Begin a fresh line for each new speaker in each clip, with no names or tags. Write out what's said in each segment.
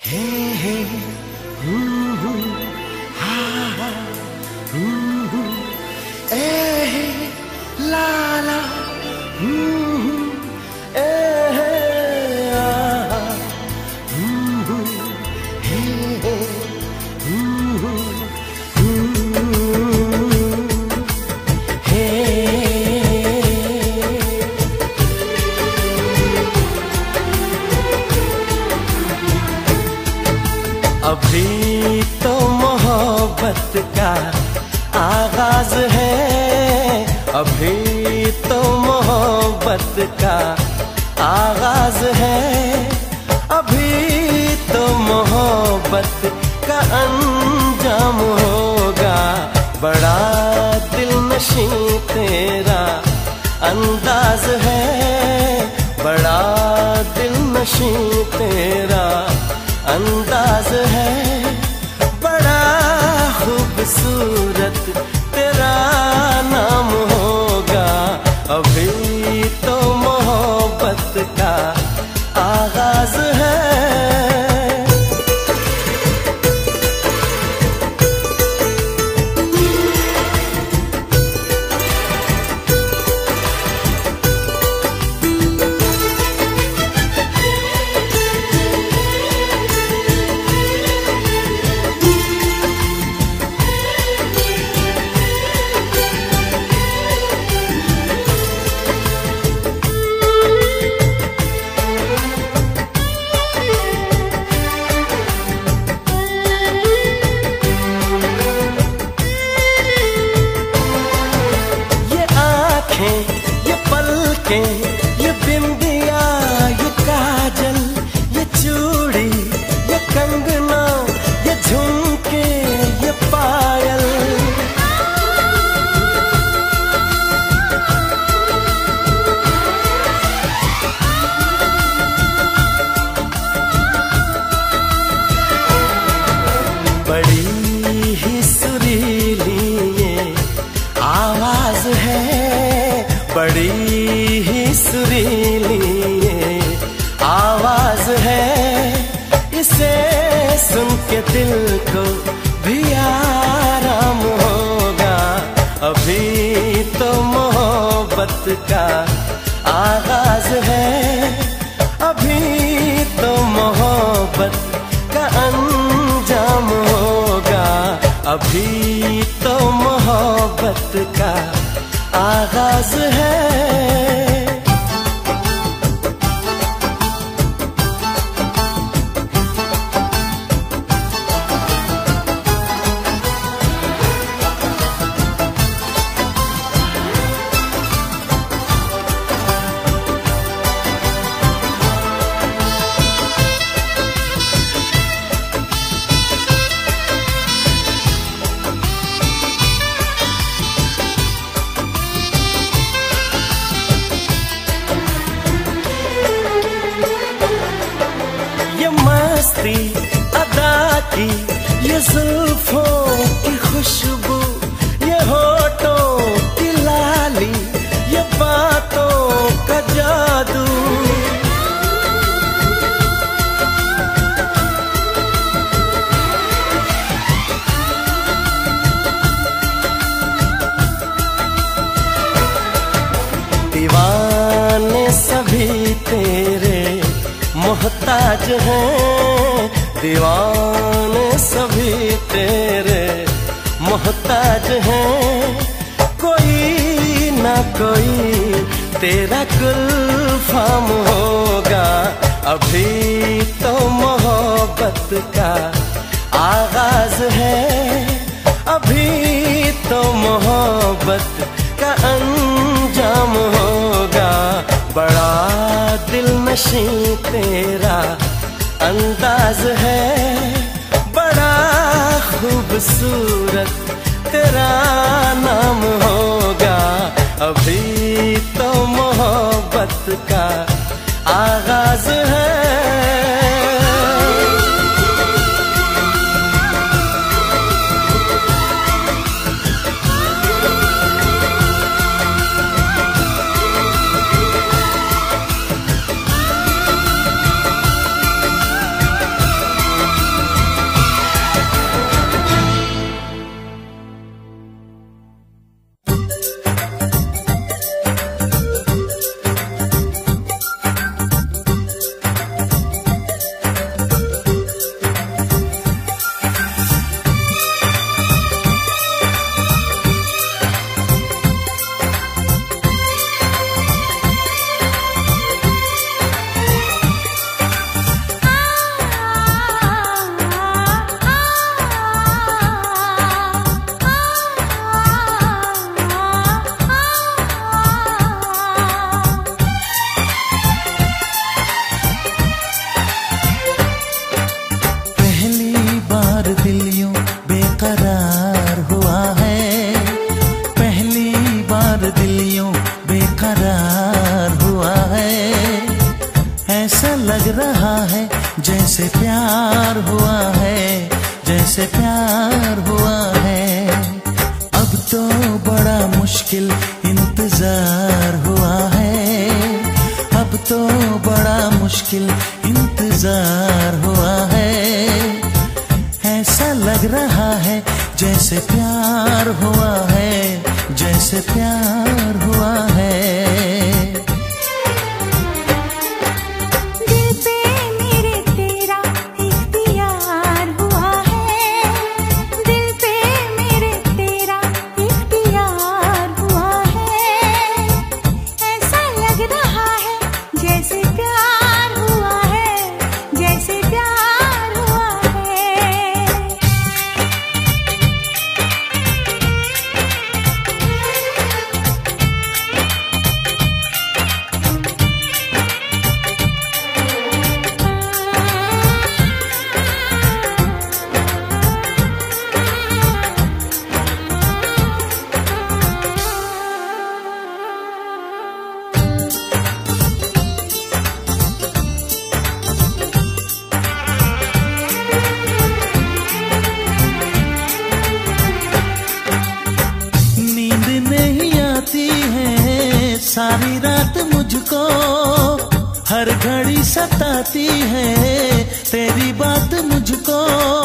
हे हे हू हा हा हू ए हे ला ला हू ए हे आ हू हे हे हू हे अभी तो मोहब्बत का आगाज है, अभी तो मोहब्बत का आगाज है, अभी तो मोहब्बत का अंजाम होगा। बड़ा दिलनशी तेरा अंदाज है, बड़ा दिलनशी तेरा अंदाज है, बड़ा खूबसूरत तेरा नाम होगा। अभी तो मोहब्बत का आगाज है। ये पलकें, ये बिंदिया, ये काजल, ये चूड़ी, ये कंगना, ये झुमके, ये पायल, बड़ी ही सुरीली ये आवाज है, बड़ी ही सुरीली ये आवाज है। इसे सुन के दिल को भी आराम होगा। अभी तो मोहब्बत का आगाज है, अभी तो मोहब्बत का अंजाम होगा। अभी तो मोहब्बत का आगाज है। मस्ती अदा की ये जुल्फों की खुशबू, ये होठों की लाली, ये बातों का जादू, दीवाने सभी तेरे मोहताज हैं, दीवाने सभी तेरे मोहताज हैं। कोई ना कोई तेरा गुलफाम होगा। अभी तो मोहब्बत का आगाज है, अभी तो मोहब्बत का अंजाम होगा। बड़ा दिलनशी तेरा अंदाज है, बड़ा खूबसूरत तेरा नाम होगा। अभी तो मोहब्बत का आगाज है।
प्यार हुआ है, जैसे प्यार हुआ है। अब तो बड़ा मुश्किल इंतजार हुआ है, अब तो बड़ा मुश्किल इंतजार हुआ है। ऐसा लग रहा है जैसे प्यार हुआ है, जैसे प्यार हुआ है। सारी रात मुझको हर घड़ी सताती है तेरी बात मुझको।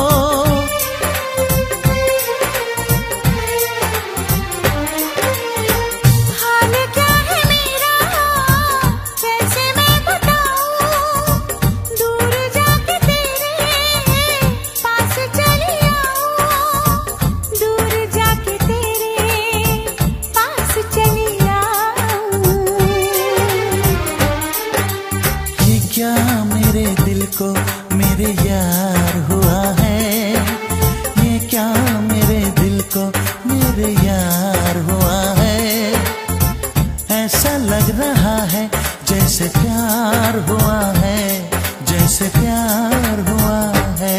हाल क्या है मेरा कैसे मैं बताऊं, दूर जाके तेरे पास चली आऊं, दूर जाके तेरे पास चली
क्या मेरे दिल को मेरे यार हुआ है, ये क्या मेरे दिल को मेरे यार हुआ है। ऐसा लग रहा है जैसे प्यार हुआ है, जैसे प्यार हुआ है।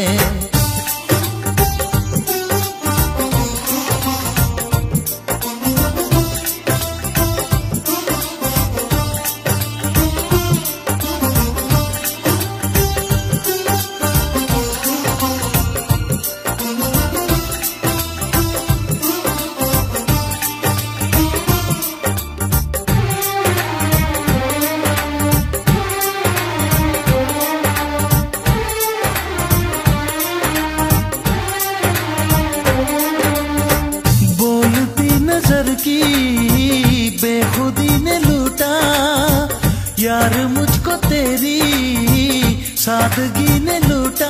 की बेखुदी ने लूटा यार मुझको, तेरी सादगी ने लूटा।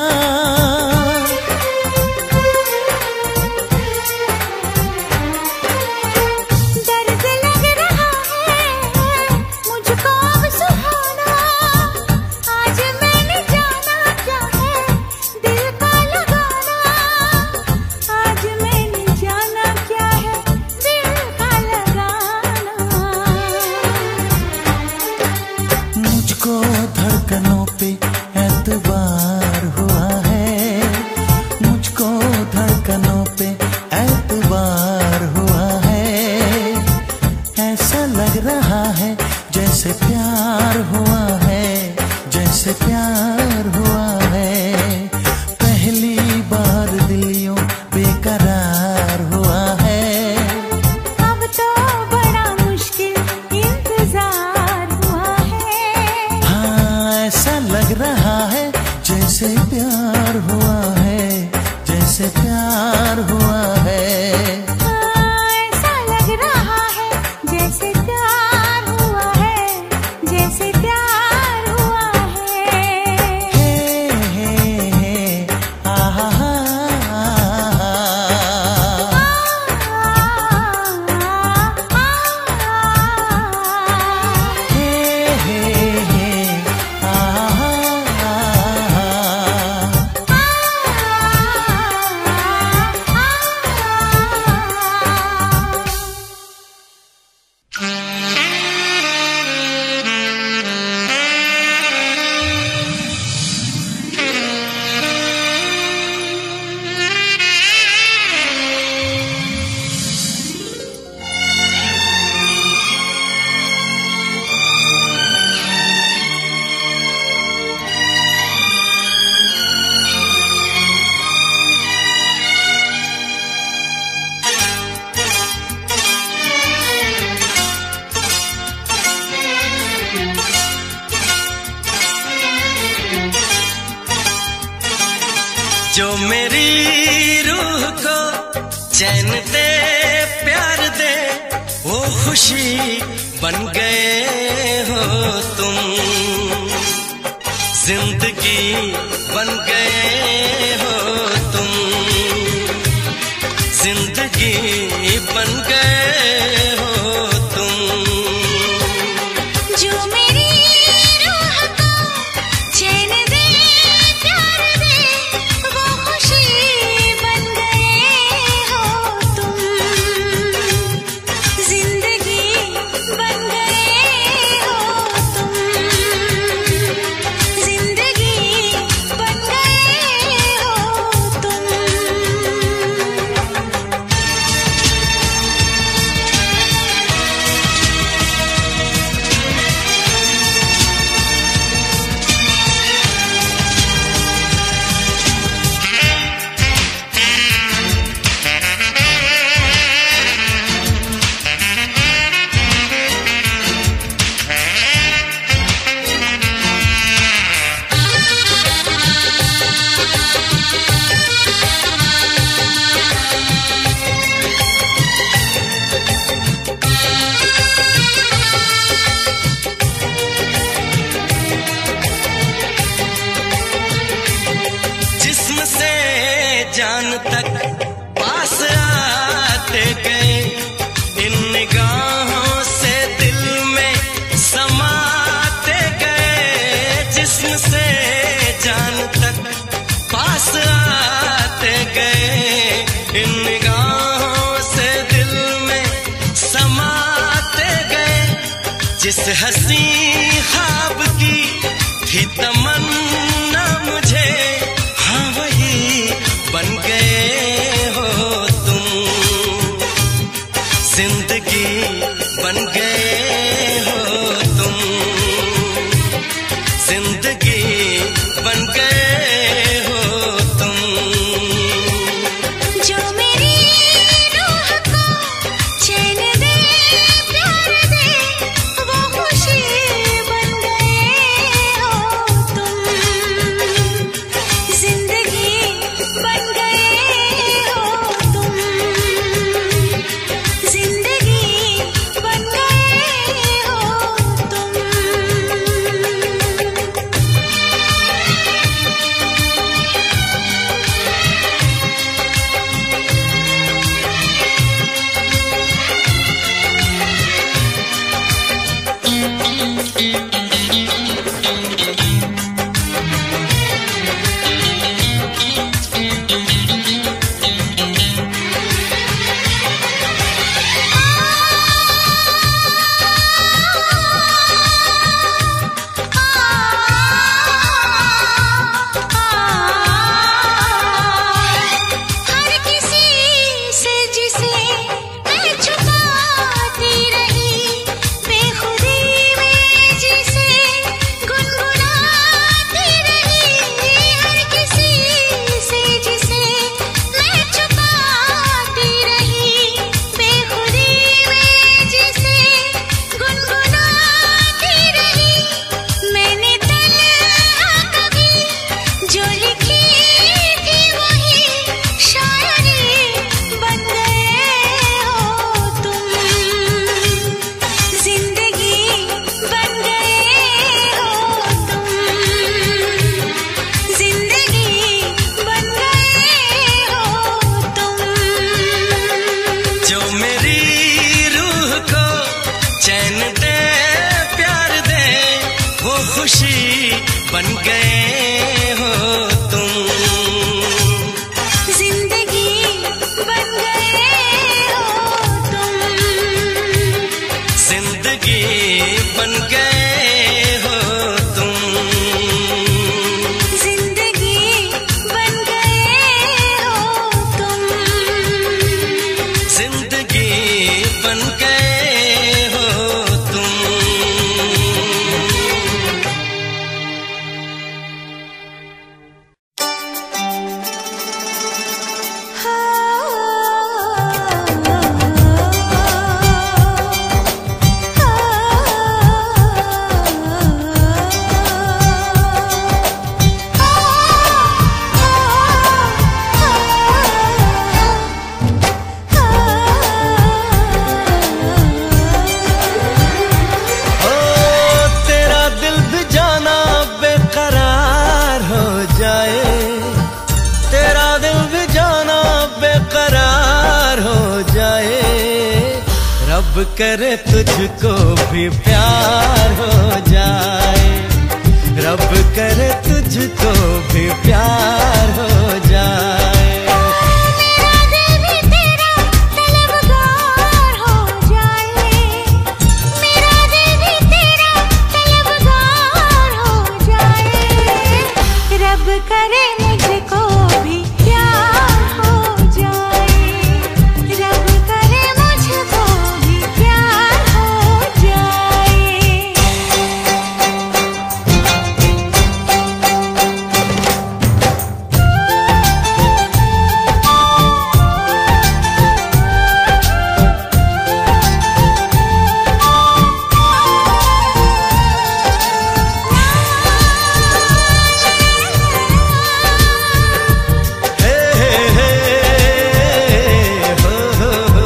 दर्द लग रहा है मुझको अब सुहाना, आज मैंने जाना क्या है दिल का लगाना, आज मैंने जाना क्या है दिल का लगाना।
मुझको धड़कनों पे एतबार हुआ है, मुझको धड़कनों पे एतबार हुआ है। ऐसा लग रहा है जैसे प्यार हुआ है, जैसे प्यार हुआ है। पहली बार दिल यूं बेकरार हुआ है,
अब तो बड़ा मुश्किल इंतजार हुआ है।
हाँ ऐसा लग रहा है जैसे प्यार हुआ है, जैसे प्यार हुआ है।
ऐसा लग रहा है जैसे प्यार हुआ है, जैसे प्यार हुआ है।
हे आहा
जो मेरी रूह को चैन दे प्यार दे वो खुशी बन गए हो तुम, जिंदगी बन गए हो तुम, जिंदगी बन गए हो तुम।
जो मेरी रूह को चैन दे प्यार दे वो खुशी बन गए हो तुम, जिंदगी बन गए हो तुम, जिंदगी बन गए हो तुम।
जिस्म से जान तक पास आते गए, इन निगाहों से दिल में समाते गए। जिस्म से जान तक पास आते गए, इन निगाहों से दिल में समाते गए। जिस हंसी ख्वाब की थी तमन्ना मुझे, हाँ वही बन गए हो तुम, जिंदगी बन गए हो तुम, जिंदगी बन गए हो तुम।
जो मेरी रूह को चैन दे प्यार दे वो खुशी बन गए हो तुम, जिंदगी बन गए हो तुम, जिंदगी बन गए हो तुम। हर किसी से जिसे मैं छुपाती रही, बेखुदी में जिसे गुनगुनाती रही। हर किसी से जिसे मैं छुपाती रही, बेखुदी में जिसे गुनगुनाती रही। मैंने तन्हा कभी जो लिखी थी वही शायरी बन गए हो तुम, जिंदगी बन गए हो तुम, जिंदगी बन गए हो तुम।
जो मेरी रूह को चैन दे प्यार दे वो खुशी बन गए हो तुम,
जिंदगी बन गए हो तुम,
जिंदगी बन गए हो तुम,
जिंदगी बन गए हो तुम,
जिंदगी बन गए हो तुम। रब करे तुझको भी प्यार हो जाए, रब करे तुझको भी प्यार हो जाए।
मेरा दिल भी तेरा तलबगार हो जाए, मेरा दिल भी तेरा तलबगार हो जाए। रब करे मुझको भी प्यार हो जाए, रब करे मुझको भी प्यार हो जाए।
हे हे हे हो।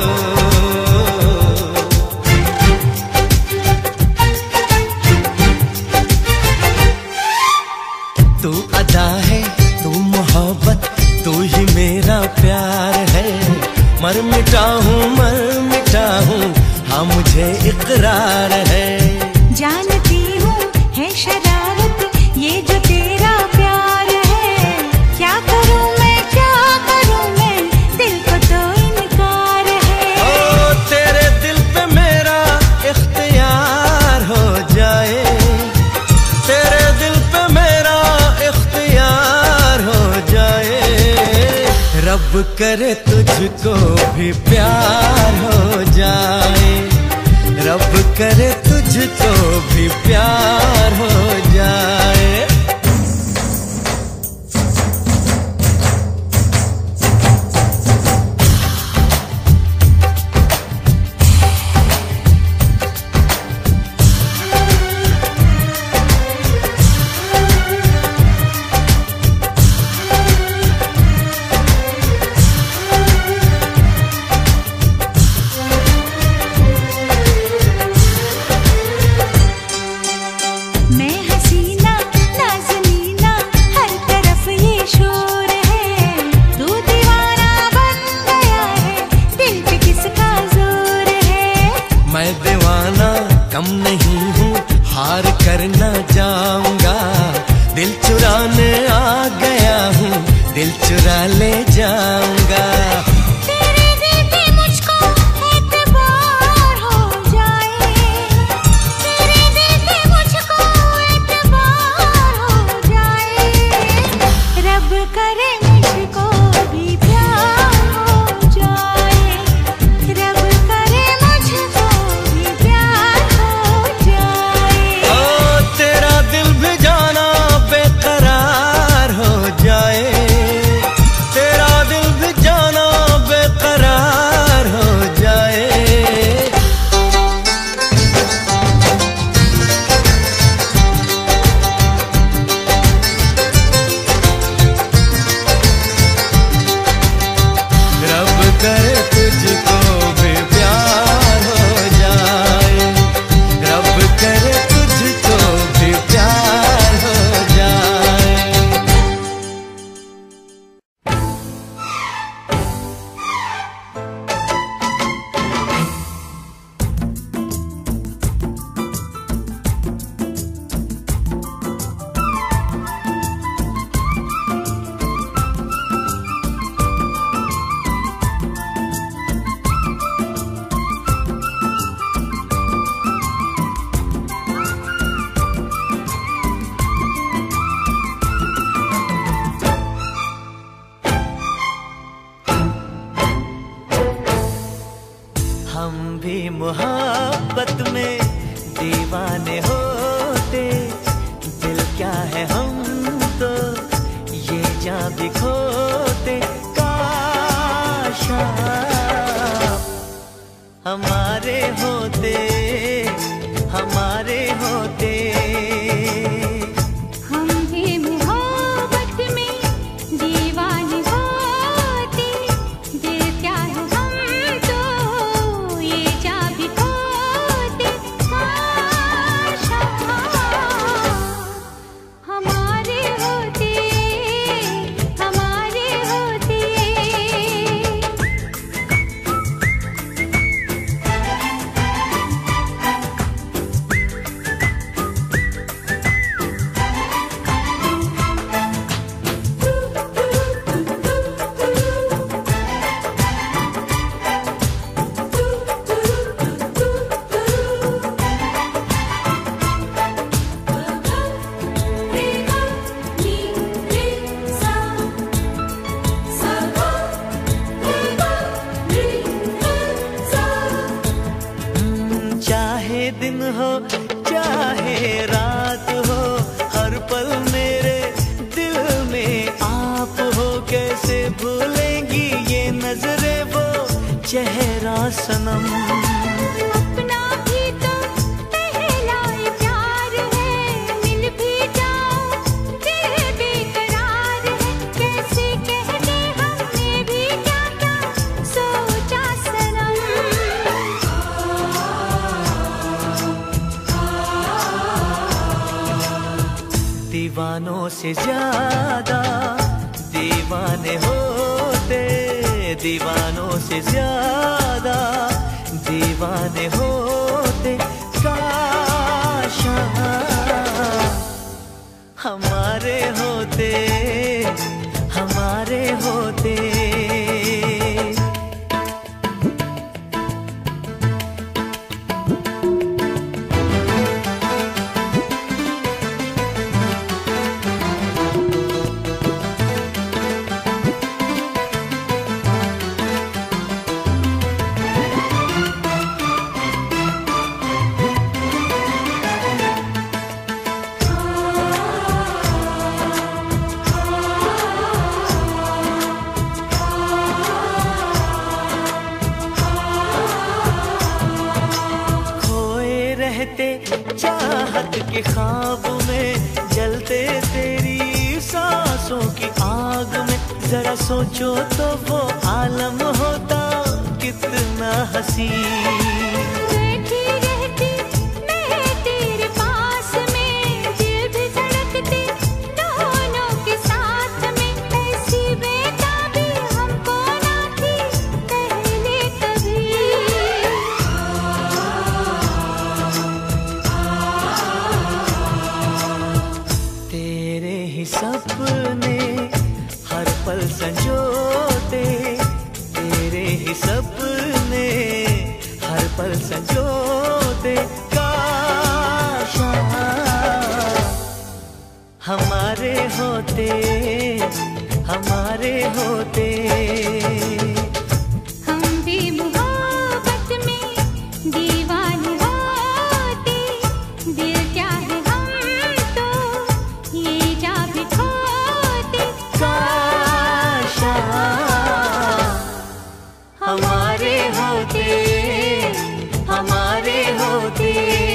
तू अदा है, तू मोहब्बत, तू ही मेरा प्यार है। मर मिटा हूँ हाँ मुझे इकरार है।
जानती हूँ है शरारत ये जो तेरा प्यार है, क्या करूँ मैं दिल को तो इनकार है।
ओ तेरे दिल पे मेरा इख्तियार हो जाए, तेरे दिल पे मेरा इख्तियार हो जाए। रब करे तुझको भी प्यार हो जाए, रब करे तुझको भी प्यार हो जाए।
मैं हसीना नाज़नीना हर तरफ ये शोर है, तू दीवाना बन गया है दिल पे किसका जोर है।
मैं दीवाना कम नहीं हूँ, हार करना जाऊंगा। दिल चुराने आ गया हूँ, दिल चुरा ले जाऊंगा।
तेरे दिल पे मुझको एतबार हो जाए, तेरे दिल पे मुझको एतबार हो जाए। रब करे मुझको भी प्यार हो जाए, रब करे मुझको भी प्यार हो जाए।
ओ तेरा दिल भी जाना बेकरार हो जाए, तेरा दिल भी जाना बेकरार हो जाए। रब करे तुझको भी प्यार हो जाए, रब करे तुझको भी प्यार हो जाए। हम भी मोहब्बत में दीवाने होते, दिल क्या है हम तो ये जान भी खोते। काश आप हमारे होते, हमारे होते।
हम भी मोहब्बत में दीवाने होते, दिल क्या है हम तो ये जा भी खोते। काश हमारे होते, हमारे होते।
सनम।
अपना भी तो पहला प्यार है, मिल भी जाओ दिल बेकरार है। कैसे कह दे हमने भी क्या क्या सोचा सनम।
दीवानों से ज्यादा दीवाने होते, दीवानों से ज्यादा दीवाने होते। काश हमारे होते, हमारे होते। चाहत के ख्वाब में जलते तेरी सांसों की आग में। जरा सोचो तो वो आलम होता कितना हसीन।
बैठी रहती मैं तेरे पास में, दिल भी धड़कते दोनों के साथ में। ऐसी बेताबी हमको ना थी पहले कभी।
तेरे ही सपने हर पल संजोते, तेरे ही सपने हर पल संजोते। काश हमारे होते, हमारे होते।
हम भी मोहब्बत में दीवाने होते, दिल क्या है हम तो ये जा भी खोते।
काश हमारे होते, हमारे होते।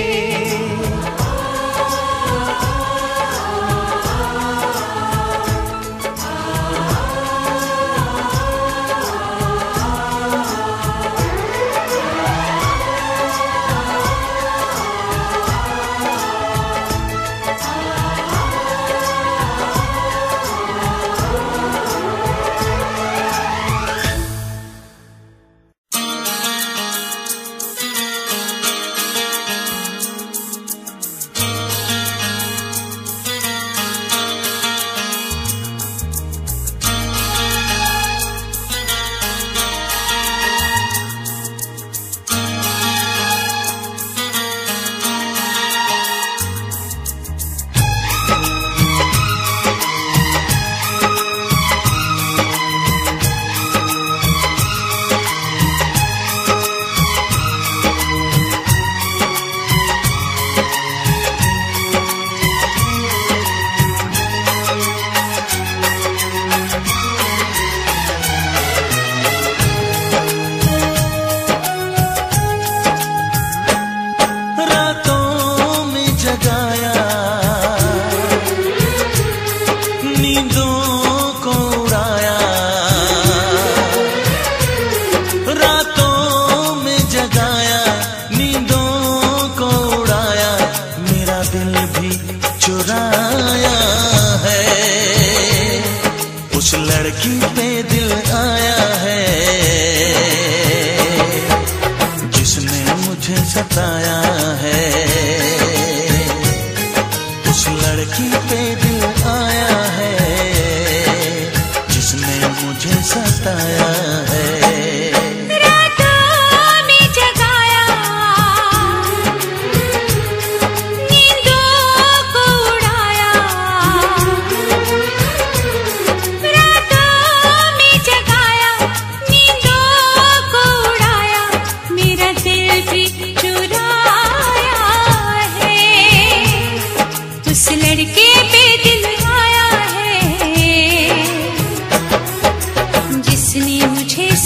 लड़की पे दिल आया है जिसने मुझे सताया है। उस लड़की पे दिल आया है जिसने मुझे सताया है।
जिसने मुझे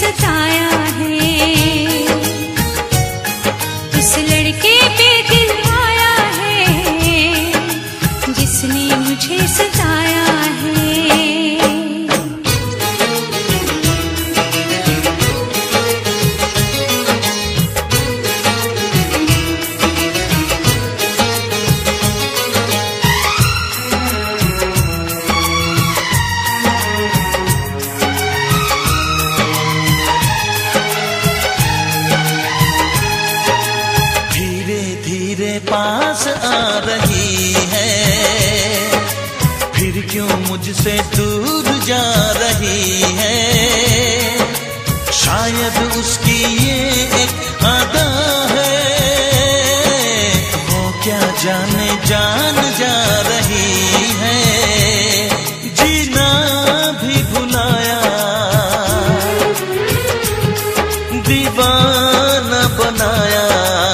मुझसे दूर जा रही है। शायद उसकी ये एक अदा है, वो क्या जाने जान जा रही है। जीना भी भुलाया, दीवाना बनाया।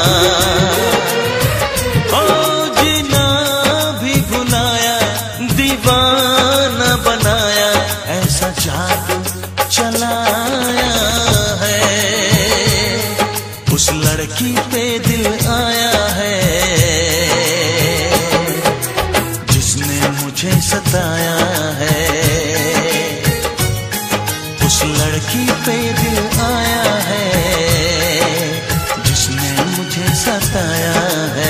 ओ जीना भी भुलाया, दीवाना बनाया। ऐसा जादू चलाया है, उस लड़की पे दिल आया है जिसने मुझे सताया है। उस लड़की पे दिल आया है जिसने मुझे सताया है।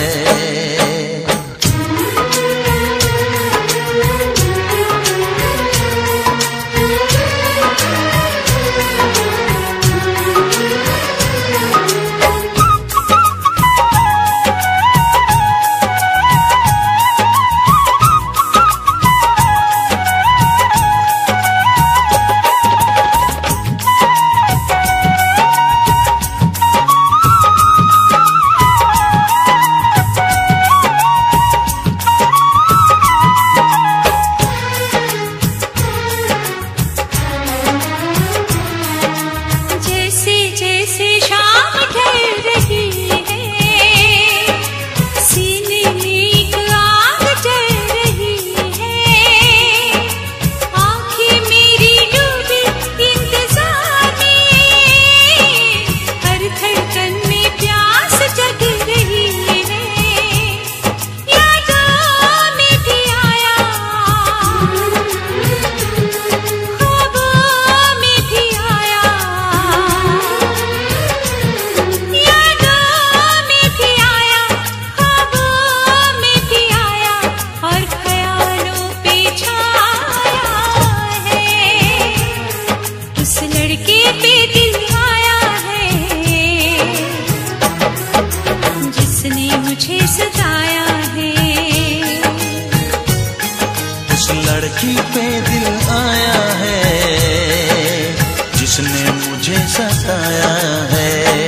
लड़की पे दिल आया है जिसने मुझे सताया है।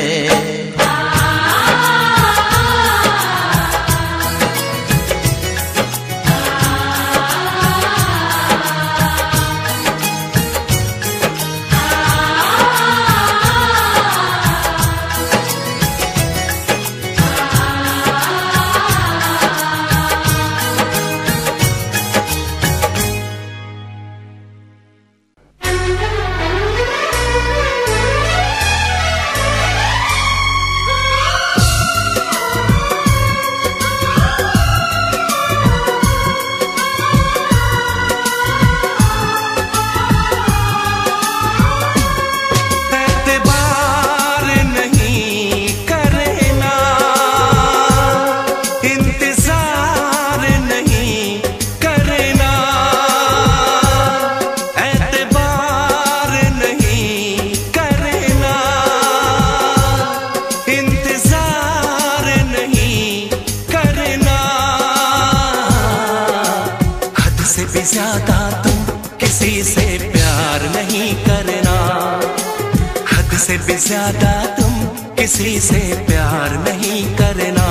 ज्यादा तुम किसी से प्यार नहीं करना, हद से भी ज्यादा तुम किसी से प्यार नहीं करना,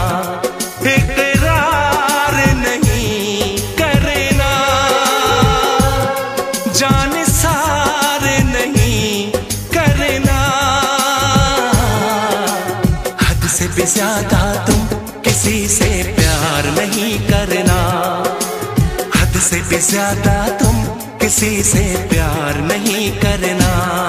इकरार नहीं करना, जान सार नहीं करना, हद से भी ज्यादा तुम किसी से प्यार नहीं करना, हद से भी ज्यादा तुम किसी से प्यार नहीं करना।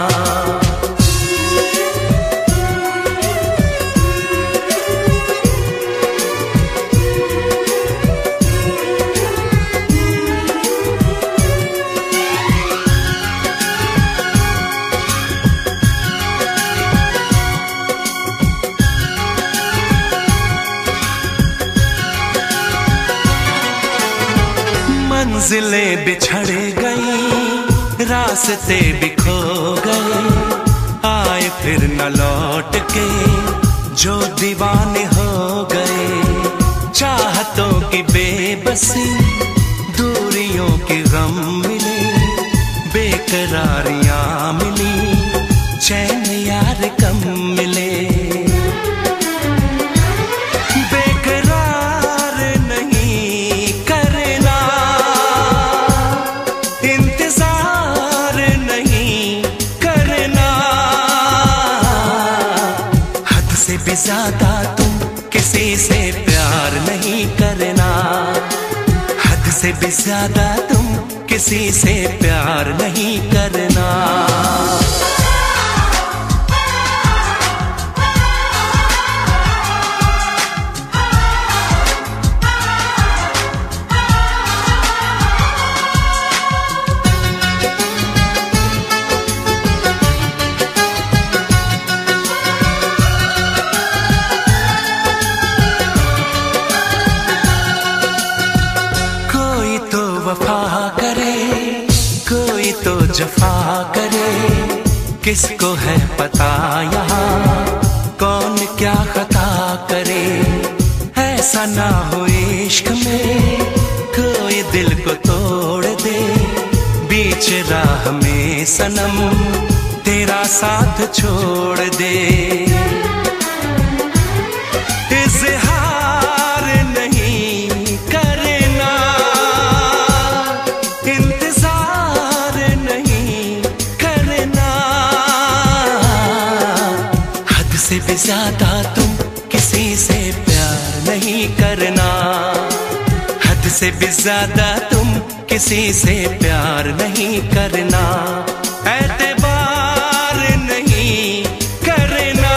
मंजिलें बिछड़ गई, रास्ते भी खो गए, आए फिर न लौट के जो दीवाने हो गए, चाहतों की बेबसी दूरियों के गम मिले,
बेकरारियां मिली, चैन यार कम मिले। बेकरार नहीं करना, इंतजार नहीं करना। हद से भी ज्यादा तुम किसी से प्यार नहीं करना। हद से भी ज्यादा तुम किसी से प्यार नहीं करना। कोई तो वफा करे, कोई तो जफा करे, किसको है पता यहाँ कौन क्या खता करे। ऐसा ना हो इश्क में कोई दिल को तोड़ दे, बीच राह में सनम तेरा साथ छोड़ दे। इज़हार नहीं करना, इंतजार नहीं करना। हद से भी ज्यादा तुम किसी से प्यार नहीं करना। हद से भी ज्यादा तुम किसी से प्यार नहीं करना। एतबार नहीं करना,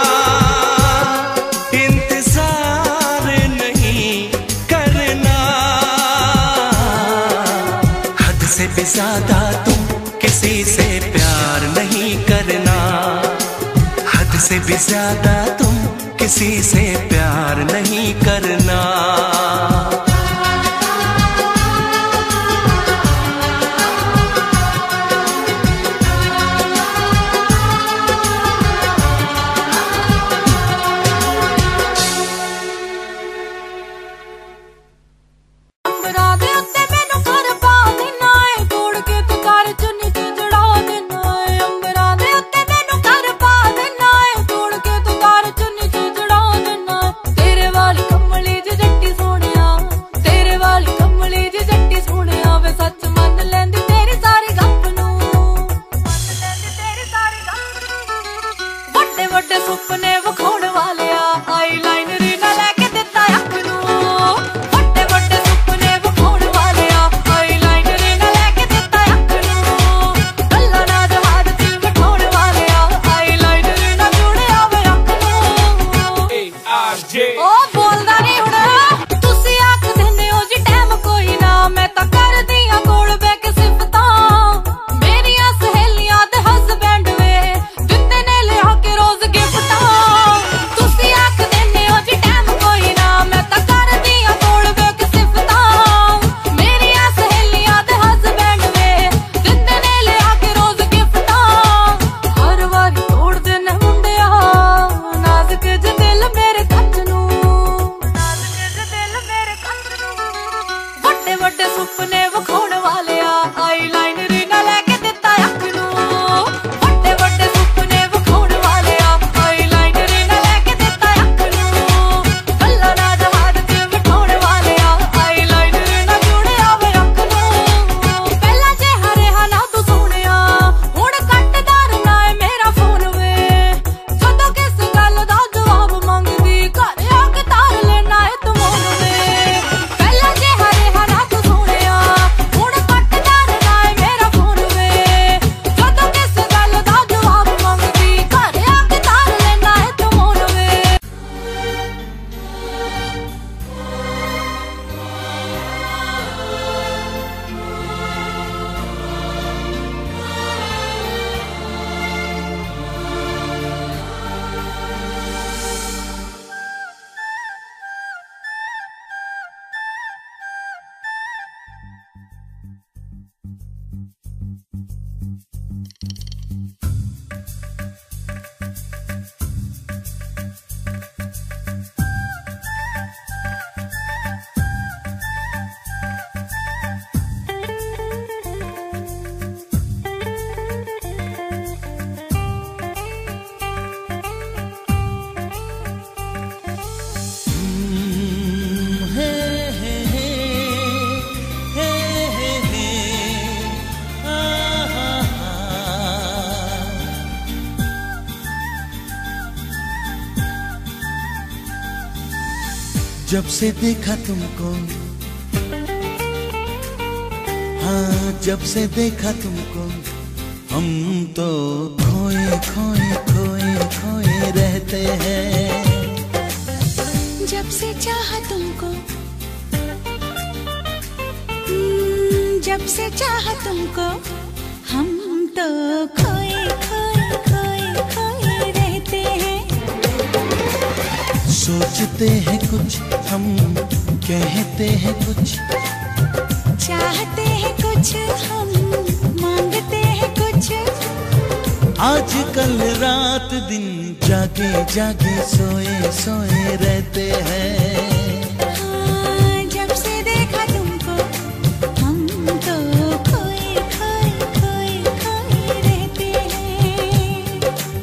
इंतजार नहीं करना। हद से भी ज्यादा तुम किसी से प्यार नहीं करना। हद से भी ज्यादा तुम किसी से प्यार नहीं करना।
जब से देखा तुमको, हाँ जब से देखा तुमको, हम तो खोए खोए खोए खोए रहते हैं।
जब से चाहा तुमको, जब से चाहा तुमको, हम तो खोए खोए खोए खोए रहते हैं।
सोचते हैं कुछ हम, कहते हैं कुछ,
चाहते हैं कुछ हम, मांगते हैं कुछ।
आजकल रात दिन जागे जागे सोए सोए रहते हैं।
हाँ, जब से देखा तुमको, हम तो खोए खोए खोए खोए रहते हैं।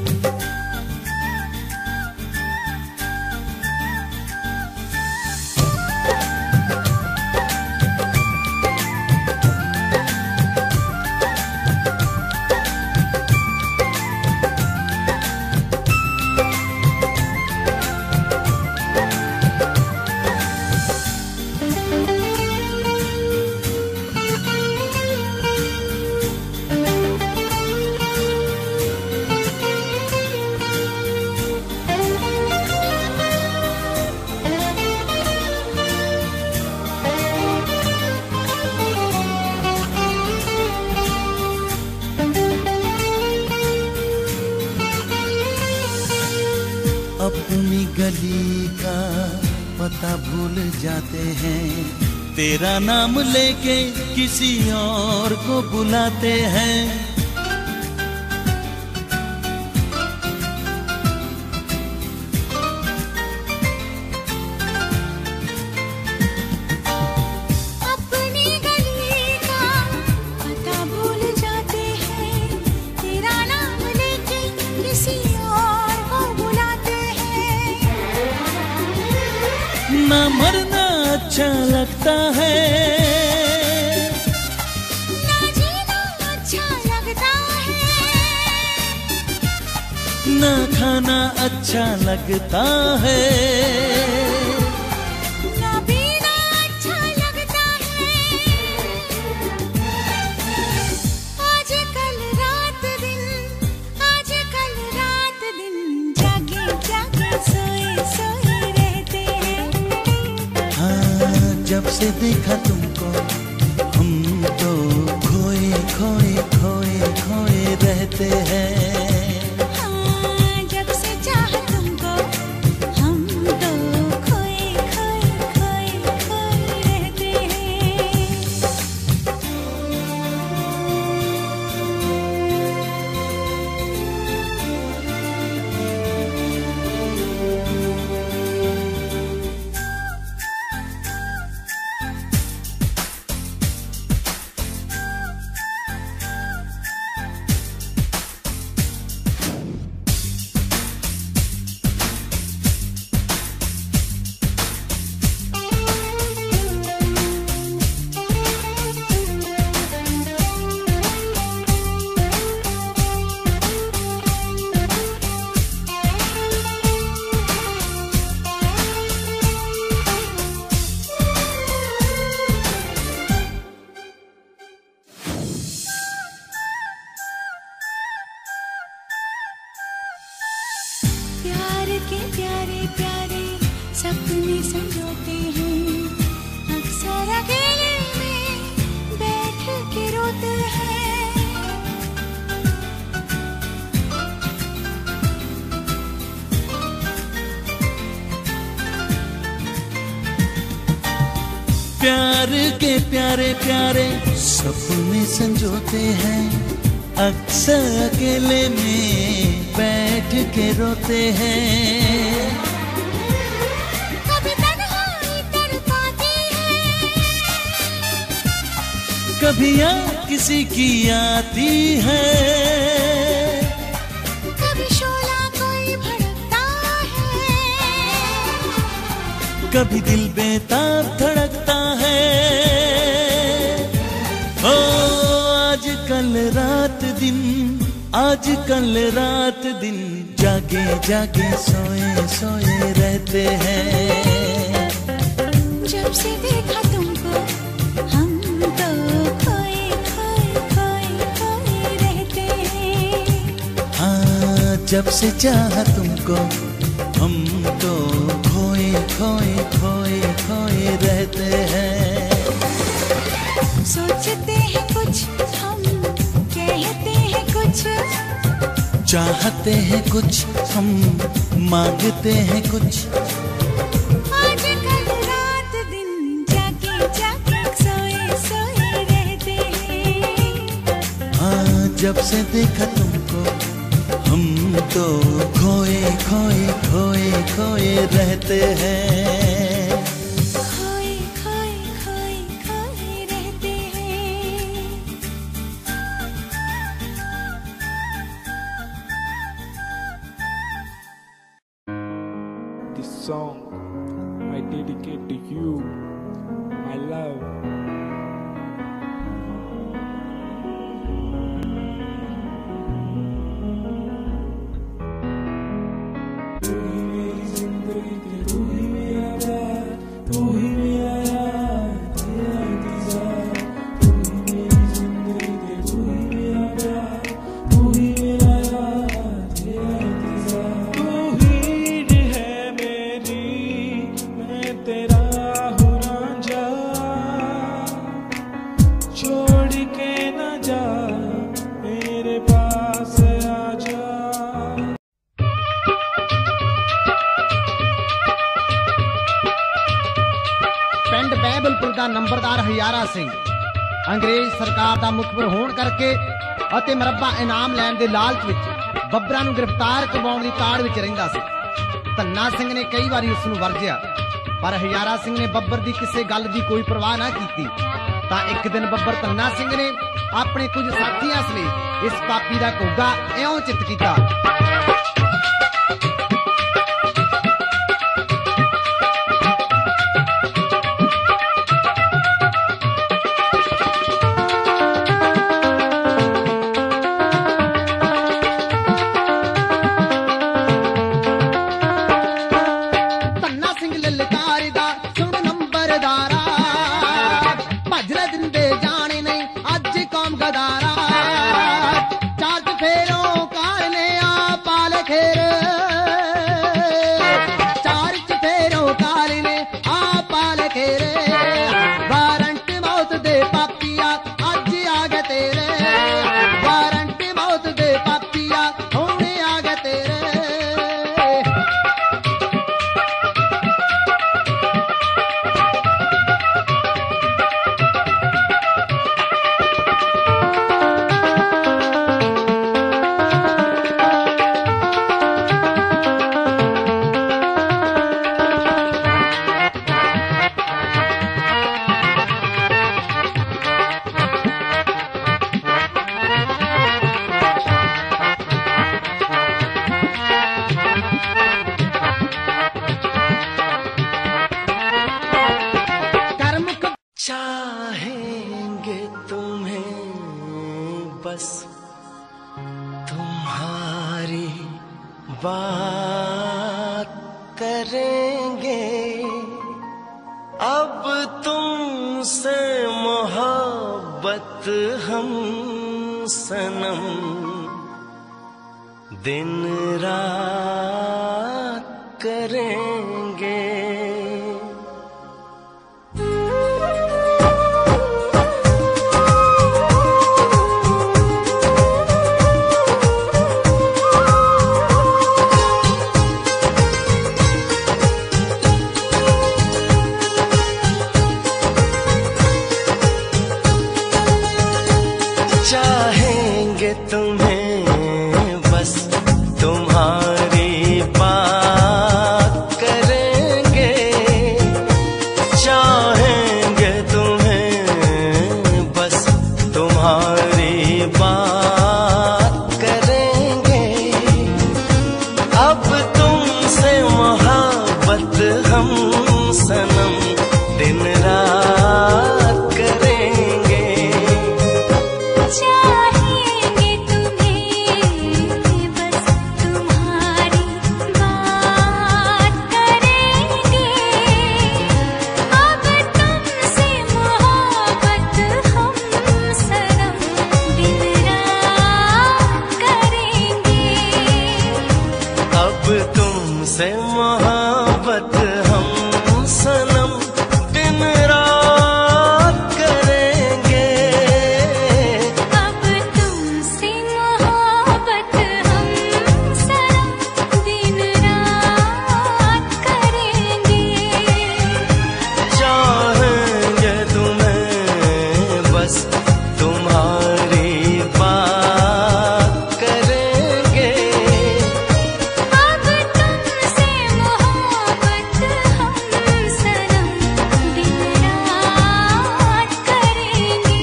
अपनी गली का पता भूल जाते हैं, तेरा नाम लेके किसी और को बुलाते हैं।
अपनी गली का पता भूल जाते हैं, तेरा नाम लेके किसी और को बुलाते हैं।
ना मरना अच्छा लगता है,
ना जीना अच्छा लगता है,
ना खाना अच्छा लगता है।
ना पीना अच्छा लगता है। आजकल रात दिन, आजकल रात दिन जागे जागे सोए सोए रहते हैं।
हाँ जब से देखा तुमको, हम तो खोए खोए खोए खोए रहते हैं।
हाँ, जब से चाहा तुमको, हम तो खोए खोए खोए खोए रहते हैं। प्यार के प्यारे प्यारे सपने संजोते हैं, अक्सर अकेले में बैठ के रोते हैं।
प्यार के प्यारे प्यारे सपने संजोते हैं, अक्सर अकेले में बैठ के रोते हैं।
कभी तन्हाई तड़पाती है,
कभी याद किसी की आती है,
कभी शोला कोई भड़कता है,
कभी दिल बेताब धड़कता है। ओ आजकल रात दिन, आजकल रात दिन जागे जागे सोए सोए रहते हैं।
जब से देखा तुमको हम तो खोए खोए खोए खोए रहते हैं।
हाँ, जब से चाहा तुमको हम तो खोए खोए खोए खोए रहते हैं।
सोचते हैं कुछ हम, कहते हैं कुछ,
चाहते हैं कुछ हम, मांगते हैं कुछ।
आजकल रात दिन जागे जागे सोए सोए रहते हैं।
हाँ, जब से देखा तुमको हम तो खोए खोए खोए खोए रहते हैं।
खोए खोए खोए खोए रहते हैं।
This song I dedicate to you, my love. तू ही मेरी जिंदगी, तू ही मेरा प्यार, तू ही मेरा यार, तेरा इंतजार। तू ही मेरी जिंदगी, तू ही मेरा प्यार, तू ही मेरा यार, तेरा इंतजार। तू ही है मेरी, मैं तेरा हूँ रांझा, छोड़ के न जा, मेरे पास आजा।
ਪਿੰਡ ਬਹਿਬਲਪੁਰ ਦਾ ਨੰਬਰਦਾਰ ਹਜ਼ਾਰਾ ਸਿੰਘ ਅੰਗਰੇਜ਼ ਸਰਕਾਰ ਦਾ ਮੁਖਬਰ ਹੋਣ ਕਰਕੇ ਅਤੇ ਮਰੱਬਾ ਇਨਾਮ ਲੈਣ ਦੇ ਲਾਲਚ ਵਿੱਚ ਬੱਬਰਾਂ ਨੂੰ ਗ੍ਰਿਫਤਾਰ ਕਰਵਾਉਣ ਦੀ ਤਾੜ ਵਿੱਚ ਰਹਿੰਦਾ ਸੀ। ਧੰਨਾ ਸਿੰਘ ਨੇ ਕਈ ਵਾਰੀ ਉਸ ਨੂੰ ਵਰਜਿਆ, ਪਰ ਹਜ਼ਾਰਾ ਸਿੰਘ ਨੇ ਬੱਬਰ ਦੀ ਕਿਸੇ ਗੱਲ ਦੀ ਕੋਈ ਪਰਵਾਹ ਨਾ ਕੀਤੀ। ਤਾਂ ਇੱਕ ਦਿਨ ਬੱਬਰ ਧੰਨਾ ਸਿੰਘ ਨੇ ਆਪਣੇ ਕੁਝ ਸਾਥੀਆਂ ਸਮੇਤ ਇਸ ਪਾਪੀ ਦਾ ਘੋਗਾ ਇਉਂ ਚਿੱਤ ਕੀਤਾ। ਧੰਨਾ ਸਿੰਘ ਲਲਕਾਰਦਾ ਸੁਣ ਨੰਬਰਦਾਰਾ, ਭੱਜਲੇ ਦਿੰਦੇ ਜਾਣੇ ਨਹੀਂ ਅੱਜ ਕੌਮ ਗਦਾਰਾ। ਚਾਰ ਚਫੇਰੋਂ ਕਾਰ ਨੇ ਆ ਪਾਲ ਖੇਰ, ਚਾਰ ਚਫੇਰੋਂ ਕਾਰ ਨੇ ਆ ਪਾਲ ਖੇਰ। ਵਾਰੰਟ ਮੌਤ ਦੇ ਪਾਪੀਆ ਅੱਜ ਆ ਗਏ ਤੇਰੇ, ਵਾਰੰਟ ਮੌਤ ਦੇ ਪਾਪੀਆ ਹੁਣ ਆ ਗਏ ਤੇਰੇ। कर्म
चाहेंगे तुम्हें बस तुम्हारी बात करेंगे, अब तुमसे मोहब्बत हम सनम दिन रात करेंगे। चाहेंगे तुम्हें बस तुम्हारी बात कर तुमसे मोहब्बत हम सनम दिन रात करेंगे।
अब तुमसे मोहब्बत हम सनम दिन रात करेंगे।
चाहेंगे तुम्हें बस तुम्हारी बात करेंगे।
अब तुमसे मोहब्बत हम सनम दिन रात करेंगे।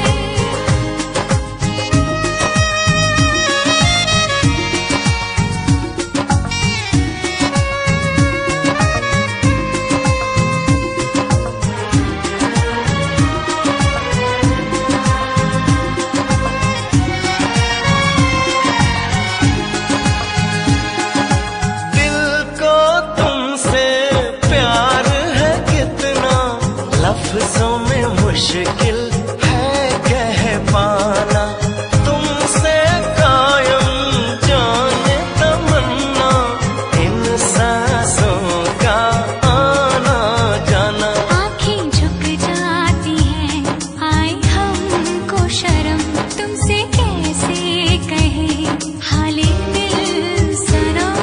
दिल को तुमसे प्यार है कितना, लफ्जों में मुश्किल है कह पाना। तुमसे कायम जाने तमन्ना, इन सांसों का आना जाना।
आँखें झुक जाती हैं, आए हमको शर्म, तुमसे कैसे कहे हाले दिल सनम।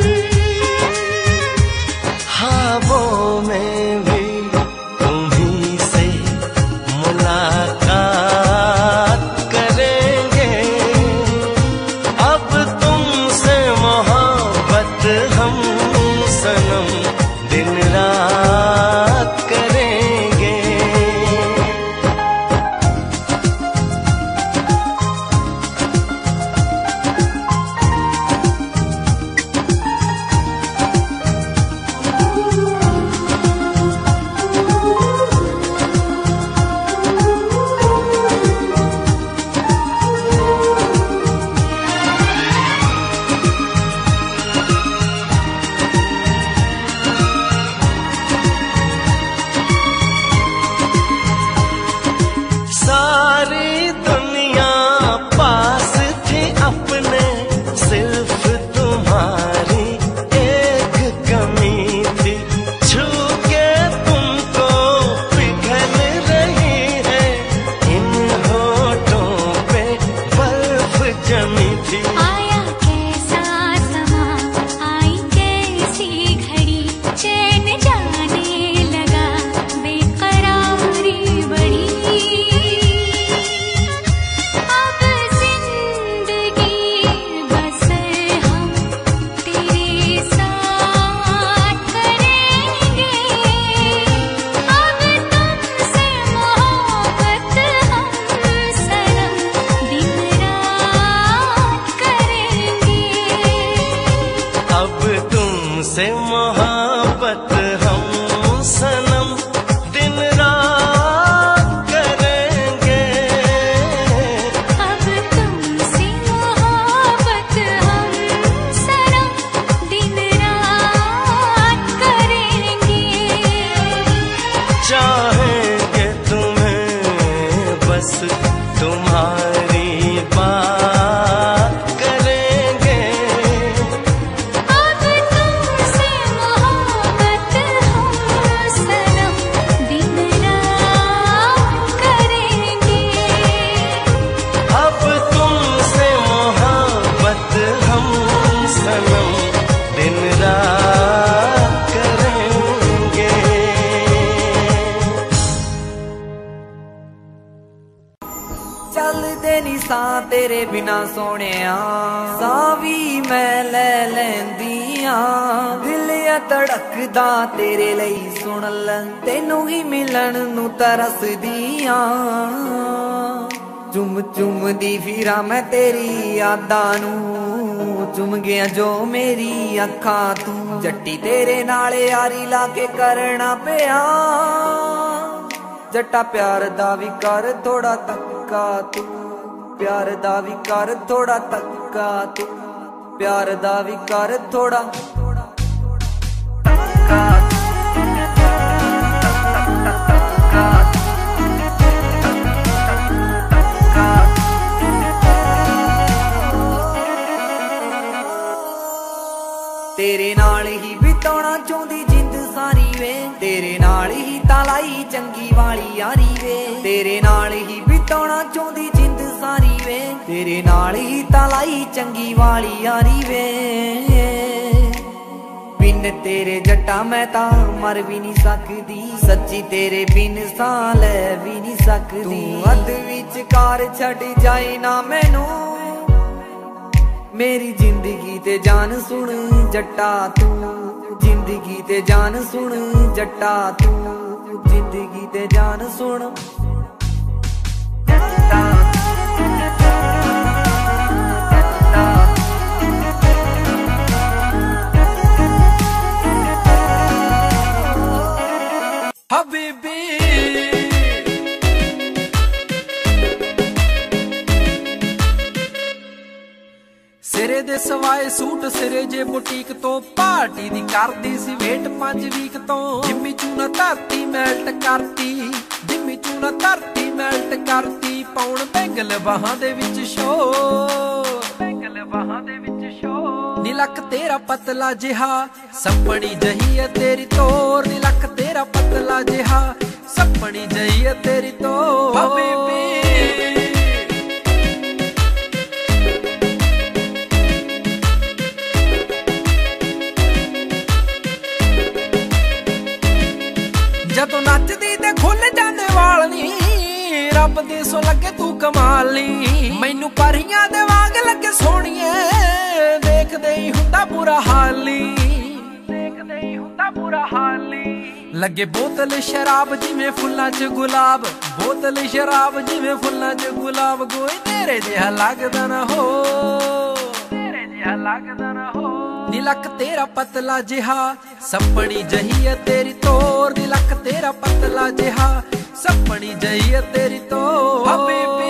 ख्वाबों में भी तुम्हीं से मुलाकात करेंगे। अब तुमसे मोहब्बत हम सनम दिन रात करेंगे। सारी दुनिया पास थी अपने, सिर्फ तुम्हारी एक कमी थी। छू के तुमको पिघल रही है, इन होठों पे बर्फ जमी थी।
आया कैसा समा, आई कैसी घड़ी, चैन जाने लगा, बेकरारी बढ़ी। अब जिंदगी बसर हम तेरे साथ करेंगे। अब तुमसे मोहब्बत हम सनम दिन रात करेंगे।
अब तुमसे मोहब्बत हम सनम दिन रात करेंगे।
अब तुमसे मोहब्बत हम सनम दिन रात करेंगे।
चाहेंगे तुम्हें बस तुम्हारी बात करेंगे।
अब तुमसे मोहब्बत हम सनम दिन रात करेंगे।
अब तुमसे मोहब्बत हम सनम दिन रात करेंगे।
ਚੱਲਦੇ ਨੀ ਸਾਂ ਤੇਰੇ ਬਿਨਾ ਸੋਹਣਿਆ, ਸਾਹ ਵੀ ਮੈਂ ਲੈ ਲੈਂਦੀ ਆਂ। ਦਿਲ ਆ ਧੜਕਦਾ ਤੇਰੇ ਲਈ, ਸੁਣ ਲੈ ਤੈਨੂੰ ਹੀ ਮਿਲਣ ਨੂੰ ਤਰਸਦੀ ਆਂ। ਚੁੰਮ ਚੁੰਮਦੀ ਫਿਰਾਂ ਮੈਂ ਤੇਰੀ ਯਾਦਾਂ ਨੂੰ, ਚੁੰਮ ਗਿਆ ਜੋ ਮੇਰੀ ਅੱਖਾਂ ਤੂੰ। ਜੱਟੀ ਤੇਰੇ ਨਾਲ ਯਾਰੀ ਲਾ ਕੇ ਕਰਨਾ ਪਿਆ, ਜੱਟਾ ਪਿਆਰ ਦਾ ਵੀ ਕਰ ਥੋੜਾ ਤੱਕਾ ਤੂੰ, ਪਿਆਰ ਦਾ ਵੀ ਕਰ ਥੋੜਾ ਤੱਕਾ ਤੂੰ, ਪਿਆਰ ਦਾ ਵੀ ਕਰ ਥੋੜਾ ਤੱਕਾ तेरे नाल ही बिताउणा चाहुंदी जिंद सारी वे, तेरे नाल ही तालाई चंगी वाली यारी वे, तेरे नाल ही बिताउणा चाहुंदी जिंद सारी वे, तेरे नाल ही तालाई चंगी वाली यारी वे। बिन तेरे जट्टा मैं तां मर भी नहीं सकदी, सच्ची तेरे बिन सां लै भी नहीं सकदी। तू अध विचकार छड़ जाए ना मैनू, मेरी जिंदगी ते जान सुन जट्टा तू, जिंदगी ते जान सुन जट्टा तू, जिंदगी ते जान सुन।
हबीबी सिरे दे सवाए सूट सिरे जे बुटीक तो, पार्टी दी करदी सी वेट 5 वीक तो। जिम्मी चूना धरती मैल्ट करती, जिम्मी चूना धरती मैल्ट करती, पाउण बैंगल बाहां दे विच शो, बैंगल बाहां दे विच शो। नी लक तेरा पतला जिहा सपनी जही है तेरी तोर, नी लक तेरा पतला जिहा सपनी जही है तेरी तोर। हबीबी जदों नचदी ते खुल जांदे वाल नी, रब दे सो लगे तू कमाल नी। मैनू परियां दे वांग लगे सोहणीए, देखदे ही हुंदा बुरा हाल नी, देखदे ही हुंदा बुरा हाल नी। लगे बोतल शराब जिवें फुल्लां च गुलाब, बोतल शराब जिवें फुल्लां च गुलाब। कोई तेरे जिहा लगदा ना हो, तेरे जिहा लगदा ना हो। नी लक तेरा पतला जिहा सपनी जही है तेरी तोर, नी लक तेरा पतला जिहा सपनी जही है तेरी तोर। हबीबी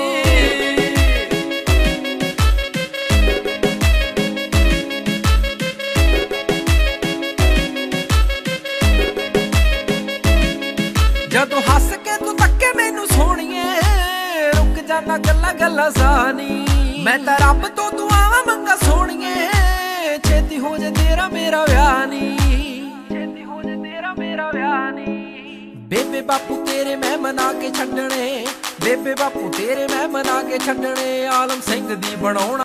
जदों हस के तू तक्के मैनू सोहणीए, रुक जाना गल्ला गल्ला सानी। मैं तां रब तो दुआवां मंगा सोहणीए, छेती हो जा तेरा मेरा व्याह नी, छेती हो जा तेरा मेरा व्याह नी। बेबे बापू तेरे मैं मना के छड्डणे, बेबे बापू तेरे मैं मना के छड्डणे, आलम सिंह दी बनाउणा।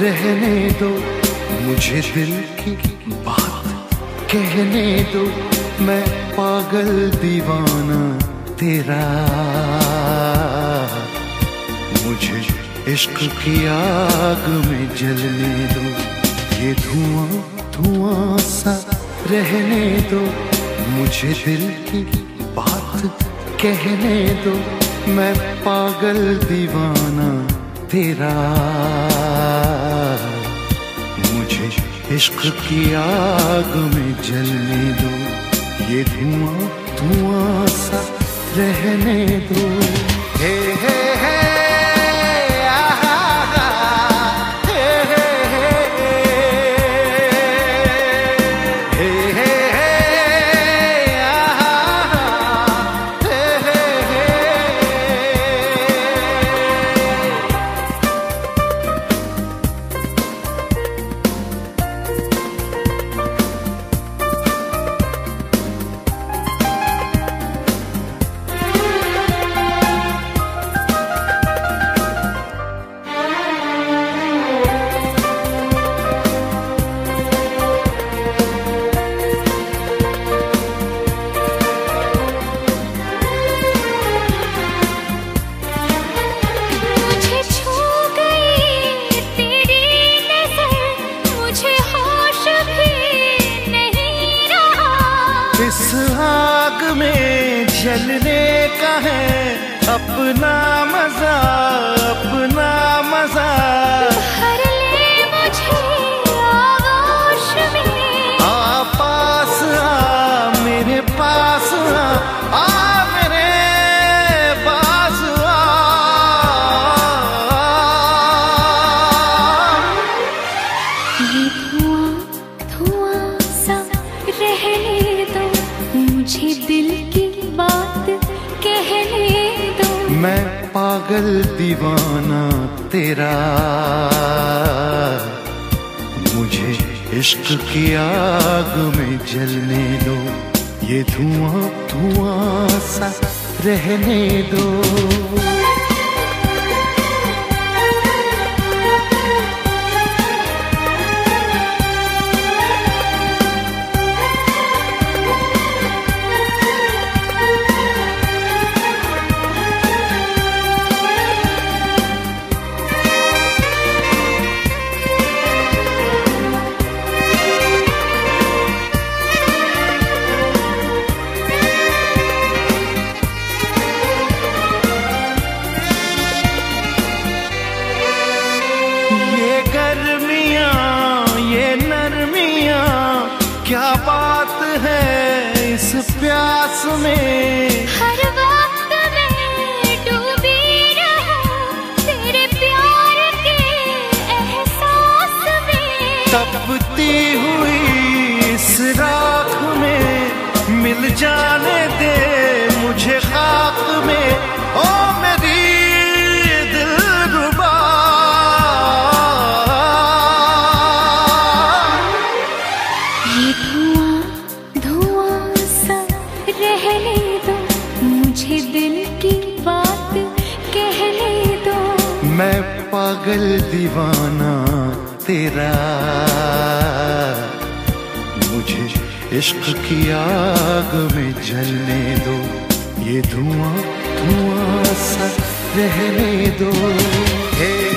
रहने दो, मुझे दिल की बात कहने दो, मैं पागल दीवाना तेरा। मुझे इश्क की आग में जलने दो, ये धुआं धुआं सा रहने दो, मुझे दिल की बात कहने दो, मैं पागल दीवाना तेरा। मुझे इश्क की आग में जलने दो, ये धुआं धुआं सा रहने दो। हे हे हे इस आग में जलने का है अपना मजा, अपना मजा।
भर ले मुझे आगोश में,
आ पास आ मेरे पास आ मेरे पास आ।
ये धुआं धुआं सा रहने दो, मुझे दिल की बात कहने दो,
मैं पागल दीवाना तेरा। मुझे इश्क की आग में जलने दो, ये धुआं धुआं सा रहने दो। ये गर्मियाँ ये नरमियाँ क्या बात है इस प्यास में।
हर वक्त मैं डूबी रहूं तेरे प्यार के एहसास में।
तपती हुई इस राख में मिल जाने दे मुझे खाक में, ओ मेरी दिलरुबा।
ये धुआं धुआं सा रहने दो, मुझे दिल की बात कहने दो,
मैं पागल दीवाना तेरा। मुझे इश्क की आग में जलने दो, ये धुआं धुआं सा रहने दो। हे